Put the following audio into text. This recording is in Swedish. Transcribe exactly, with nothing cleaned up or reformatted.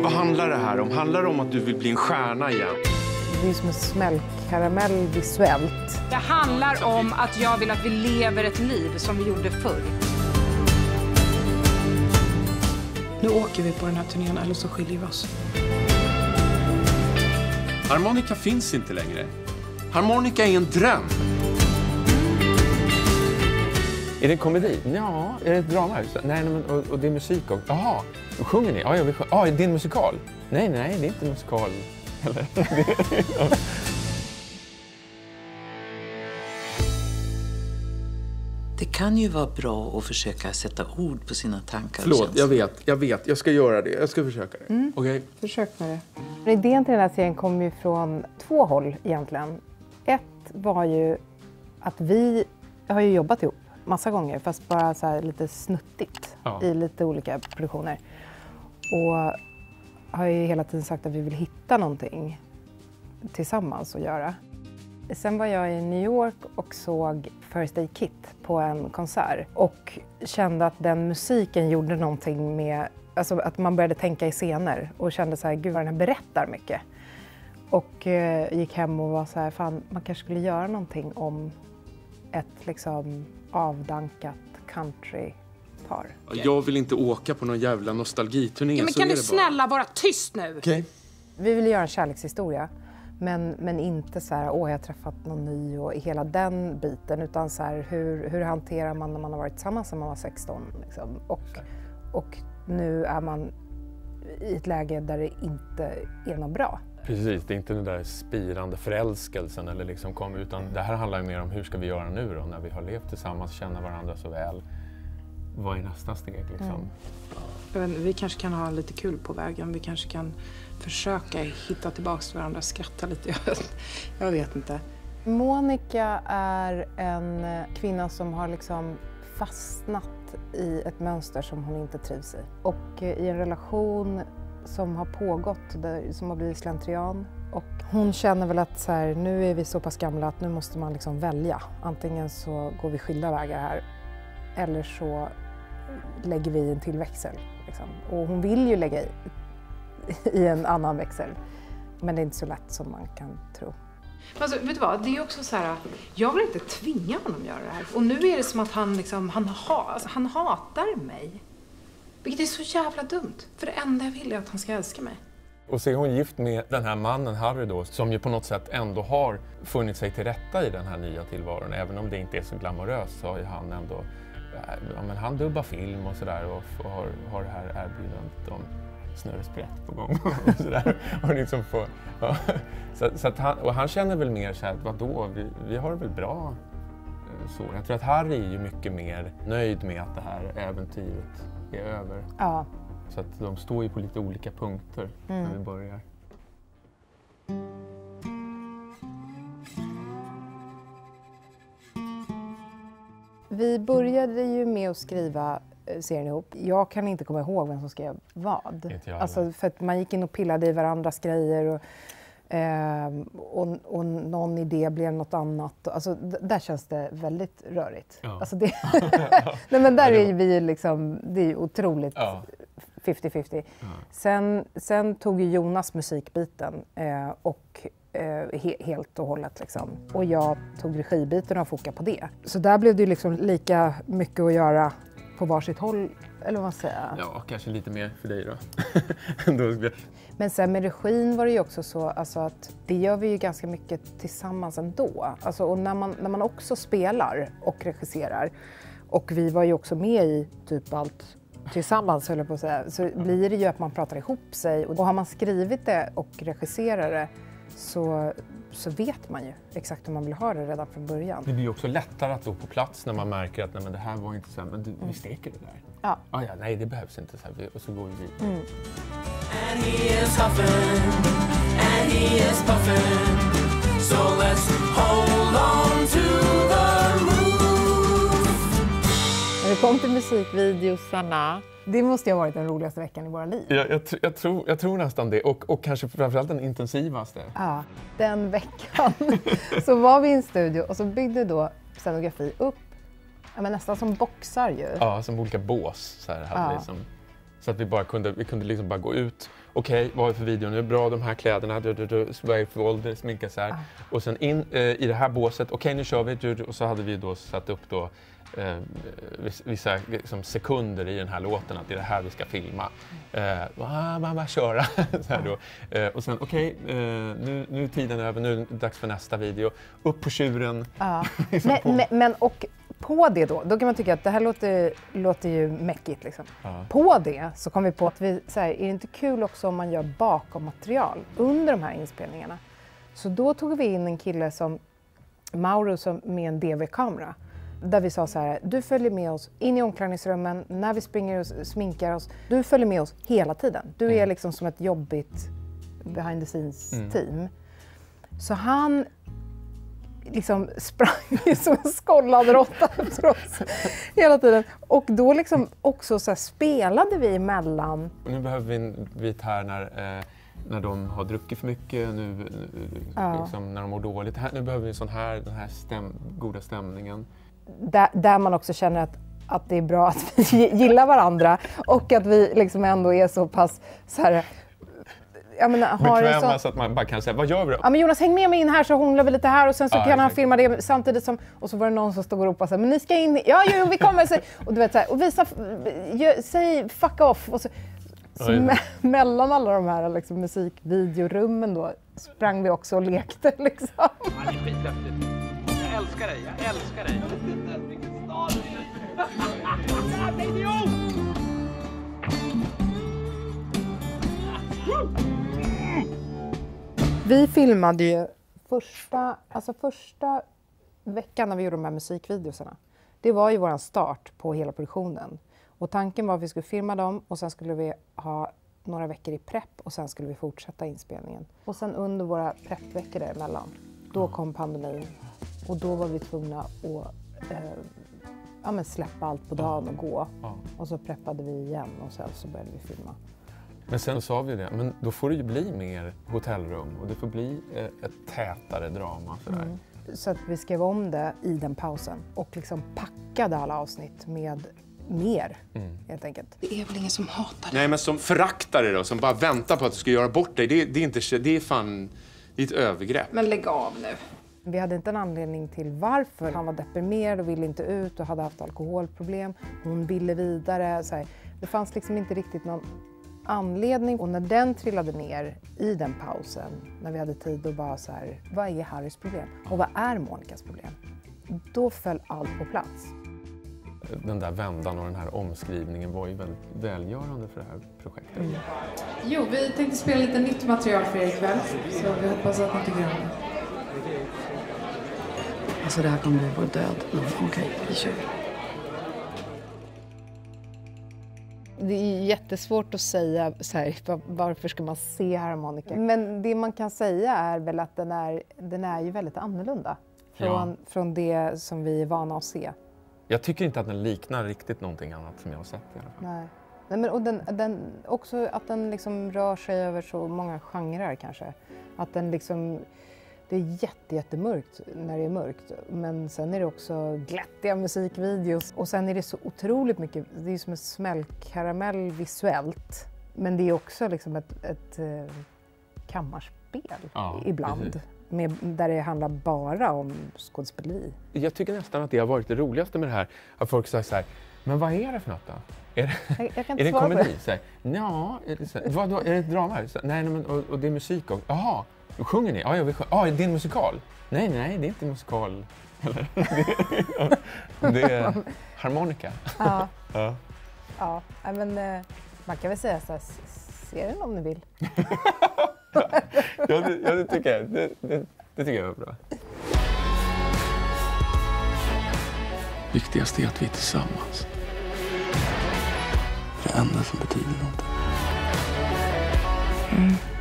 Vad handlar det här om? Handlar det om att du vill bli en stjärna igen? Det är som en smällkaramell visuellt. Det handlar om att jag vill att vi lever ett liv som vi gjorde förr. Nu åker vi på den här turnén eller så skiljer vi oss. Harmonica finns inte längre. Harmonica är en dröm. Är det en komedi? Ja. Är det ett drama? Nej, men, och, och det är musik också. Jaha, sjunger ni? Ja, jag vill sjunga. Ja, det är en musikal? Nej, nej, det är inte en musikal. Eller? Det kan ju vara bra att försöka sätta ord på sina tankar. Förlåt, jag vet, jag vet. Jag ska göra det. Jag ska försöka det. Mm. Okej? Okay. Försök med det. Idén till den här serien kom ju från två håll egentligen. Ett var ju att vi har ju jobbat ihop massa gånger, fast bara så här lite snuttigt ja. i lite olika produktioner. Och har ju hela tiden sagt att vi vill hitta någonting tillsammans att göra. Sen var jag i New York och såg First Aid Kit på en konsert och kände att den musiken gjorde någonting med, alltså att man började tänka i scener och kände så här, gud vad den här berättar mycket. Och eh, gick hem och var så här, fan man kanske skulle göra någonting om ett liksom avdankat countrypar. Jag vill inte åka på någon jävla nostalgiturné. Ja, men kan du snälla vara tyst nu? Okay. Vi vill göra en kärlekshistoria. Men, men inte så här, åh jag har träffat någon ny och hela den biten. Utan så här, hur, hur hanterar man när man har varit tillsammans när man var sexton? Liksom. Och, och nu är man i ett läge där det inte är något bra. Precis, det är inte den där spirande förälskelsen eller liksom kom, utan det här handlar ju mer om hur ska vi göra nu då när vi har levt tillsammans, känna varandra så väl. Vad är nästa steg liksom? Mm. Vi kanske kan ha lite kul på vägen, vi kanske kan försöka hitta tillbaka till varandra, skratta lite, jag vet, jag vet inte. Monica är en kvinna som har liksom fastnat i ett mönster som hon inte trivs i. Och i en relation som har pågått, som har blivit slentrian. Och hon känner väl att så här, nu är vi så pass gamla att nu måste man liksom välja. Antingen så går vi skilda vägar här eller så lägger vi i en till växel. Liksom. Och hon vill ju lägga i, i en annan växel. Men det är inte så lätt som man kan tro. Alltså, vet du vad? Det är också så här, jag vill inte tvinga honom att göra det här. Och nu är det som att han, liksom, han, ha, alltså, han hatar mig. Vilket är så jävla dumt. För det enda jag vill är att han ska älska mig. Och så är hon gift med den här mannen, Harry då, som ju på något sätt ändå har funnit sig till rätta i den här nya tillvaron. Även om det inte är så glamoröst så har ju han ändå, ja men han dubbar film och sådär och har, har det här erbjudandet om snurresprätt på gång och sådär. Och liksom får, ja. så, så att han, och han känner väl mer så här, vadå, vi, vi har det väl bra så. Jag tror att Harry är ju mycket mer nöjd med att det här äventyret är över. Ja. Så att de står ju på lite olika punkter mm. när vi börjar. Vi började ju med att skriva serien ihop. Jag kan inte komma ihåg vem som skrev vad. Alltså för att man gick in och pillade i varandras grejer och, eh, och, och någon idé blev något annat. Alltså d- där känns det väldigt rörigt. Ja. Alltså det Nej, men där är vi liksom, det är ju otroligt ja. femtio femtio. Ja. Sen, sen tog ju Jonas musikbiten eh, och eh, he- helt och hållet liksom. Och jag tog regibiten och fokade på det. Så där blev det ju liksom lika mycket att göra på varsitt håll, eller vad man säger. Ja, kanske lite mer för dig då. Men sen med regin var det ju också så alltså att det gör vi ju ganska mycket tillsammans ändå. Alltså, och när man, när man också spelar och regisserar, och vi var ju också med i typ allt tillsammans, höll jag på att säga, så blir det ju att man pratar ihop sig. Och har man skrivit det och regisserar det så, så vet man ju exakt hur man vill ha det redan från början. Det blir ju också lättare att stå på plats när man märker att nej, men det här var inte så här, men du, mm. vi steker det där. Ja. Ah, ja, nej, det behövs inte så här, och så går vi vidare. Mm. And he is huffing, and he is puffing, so let's hold on to the roof. När det kom till musikvideosarna, det måste ju ha varit den roligaste veckan i våra liv. Jag, jag, jag, tror, jag tror nästan det, och, och kanske framförallt den intensivaste. Ja, den veckan så var vi i en studio och så byggde då scenografi upp, ja, men nästan som boxar ju. Ja, som olika bås så här hade ja. vi som Så att vi bara kunde, vi kunde liksom bara gå ut. Okej, okay, vad är det för video nu? Bra, de här kläderna. Du, du, du, vad är det för ålder? Sminka så här. Ah. Och sen in eh, i det här båset. Okej, okay, nu kör vi. Du, du, och så hade vi då satt upp då eh, vissa liksom, sekunder i den här låten. Att det är det här vi ska filma. Eh, ah, man bara köra. så här då. Eh, och sen, okej, okay, eh, nu, nu är tiden över. Nu är det dags för nästa video. Upp på tjuren. Ah. men, men, men och... På det då, då kan man tycka att det här låter, låter ju mäckigt liksom. Ja. På det så kom vi på att vi, så här, är det inte kul också om man gör bakom material under de här inspelningarna? Så då tog vi in en kille som Mauro som, med en D V-kamera. Där vi sa så här, du följer med oss in i omklädningsrummen, när vi springer och sminkar oss. Du följer med oss hela tiden. Du är mm. liksom som ett jobbigt behind the scenes mm. team. Så han... liksom sprang som en skållad råtta efter oss hela tiden. Och då liksom också så här spelade vi emellan. Nu behöver vi en bit här när, eh, när de har druckit för mycket, nu, nu ja. liksom, när de mår dåligt. Här, nu behöver vi en sån här, den här stäm, goda stämningen. Där, där man också känner att, att det är bra att vi gillar varandra och att vi liksom ändå är så pass så här... Jag menar, har bekväma så... så att man bara kan säga, vad gör vi då? Ja men Jonas, häng med mig in här så hånglar vi lite här och sen så ja, kan han exakt. filma det samtidigt som... Och så var det någon som stod och ropade så här, men ni ska in, ja jo vi kommer, så... och du vet så här, och visa, gö, säg fuck off. Och så så me- mellan alla de här liksom, musikvideorummen då sprang vi också och lekte liksom. Ja, det är skithäftigt. Jag älskar dig, jag älskar dig. Vilken stad! Jävla idiot! Vi filmade ju första, alltså första veckan när vi gjorde de här musikvideorna. Det var ju våran start på hela produktionen. Och tanken var att vi skulle filma dem och sen skulle vi ha några veckor i prepp och sen skulle vi fortsätta inspelningen. Och sen under våra preppveckor däremellan, då kom pandemin. Och då var vi tvungna att eh, ja, men släppa allt på dagen och gå. Och så preppade vi igen och sen så började vi filma. Men sen sa vi det, men då får det ju bli mer hotellrum och det får bli ett tätare drama. Sådär. Mm. Så att vi skrev om det i den pausen och liksom packade alla avsnitt med mer, mm. helt enkelt. Det är väl ingen som hatar det? Nej, men som föraktar det då, som bara väntar på att du ska göra bort dig. Det, det är inte, det är fan, det är ett övergrepp. Men lägg av nu. Vi hade inte en anledning till varför. Han var deprimerad och ville inte ut och hade haft alkoholproblem. Hon ville vidare. Så här. Det fanns liksom inte riktigt någon anledning. Och när den trillade ner i den pausen, när vi hade tid att bara så här, vad är Harrys problem? Och vad är Monikas problem? Då föll allt på plats. Den där vändan och den här omskrivningen var ju väldigt välgörande för det här projektet. Mm. Jo, vi tänkte spela lite nytt material för er ikväll, så vi hoppas att ni tycker om det. Alltså det här kommer bli vår död. Mm, Okej, okay, vi kör. Det är jättesvårt att säga så här, varför ska man se harmonika. Men det man kan säga är väl att den är, den är ju väldigt annorlunda från, ja. från det som vi är vana att se. Jag tycker inte att den liknar riktigt någonting annat som jag har sett i alla fall. Nej. Nej, men och den, den, också att den liksom rör sig över så många genrer kanske. Att den liksom, det är jätte, jättemörkt när det är mörkt. Men sen är det också glättiga musikvideos. Och sen är det så otroligt mycket, det är som en smällkaramell visuellt. Men det är också liksom ett, ett, ett kammarspel ja, ibland. Med, där det handlar bara om skådespeleri. Jag tycker nästan att det har varit det roligaste med det här. Att folk säger så här, men vad är det för något då? Är det, jag, jag kan är det en komedi? Det. Så här, ja, är det, så här, vad då, är det ett drama? Så, nej, men, och, och det är musik också. Jaha, sjunger ni? Ja, jag vill sjunga. Ja, det är en musikal? Nej, nej, det är inte en musikal. Eller? det, det är harmonika. Ja, ja. ja men man kan väl säga så här, se den om ni vill. ja, det, ja, det tycker jag. Det, det, det tycker jag är bra. Viktigast är att vi är tillsammans. Det enda som betyder något. Mm.